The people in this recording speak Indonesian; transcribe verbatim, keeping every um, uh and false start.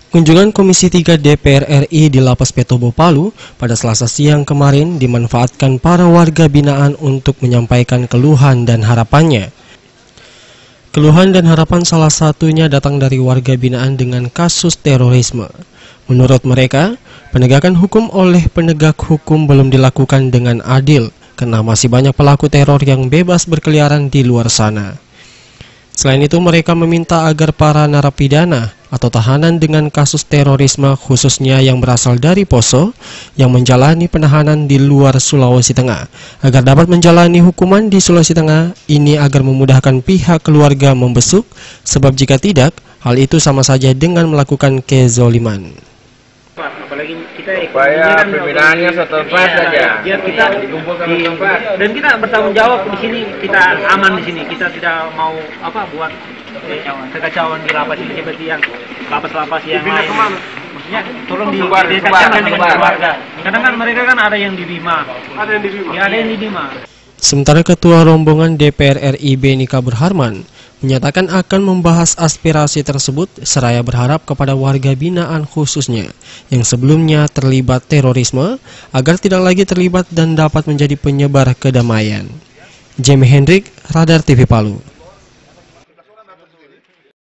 Kunjungan Komisi tiga D P R R I di Lapas Petobo Palu pada Selasa siang kemarin dimanfaatkan para warga binaan untuk menyampaikan keluhan dan harapannya. Keluhan dan harapan salah satunya datang dari warga binaan dengan kasus terorisme. Menurut mereka, penegakan hukum oleh penegak hukum belum dilakukan dengan adil karena masih banyak pelaku teror yang bebas berkeliaran di luar sana. Selain itu, mereka meminta agar para narapidana atau tahanan dengan kasus terorisme khususnya yang berasal dari Poso yang menjalani penahanan di luar Sulawesi Tengah agar dapat menjalani hukuman di Sulawesi Tengah ini agar memudahkan pihak keluarga membesuk, sebab jika tidak, hal itu sama saja dengan melakukan kezoliman. Apalagi kita supaya kan pembinaannya setempat saja, biar kita dikumpulkan di, setempat dan kita bertanggung jawab di sini, kita aman di sini, kita tidak mau apa buat eh, kekacauan di lapas ini seperti yang lapas-lapas yang lain. Maksudnya tolong didekatkan dengan keluarga. Kadang kan mereka kan ada yang di Bima, ada yang di Bima, ya, ada yang di Bima. Sementara Ketua Rombongan D P R R I Beni Kabur Harman menyatakan akan membahas aspirasi tersebut seraya berharap kepada warga binaan khususnya yang sebelumnya terlibat terorisme agar tidak lagi terlibat dan dapat menjadi penyebar kedamaian. Jamie Hendrik, Radar T V Palu.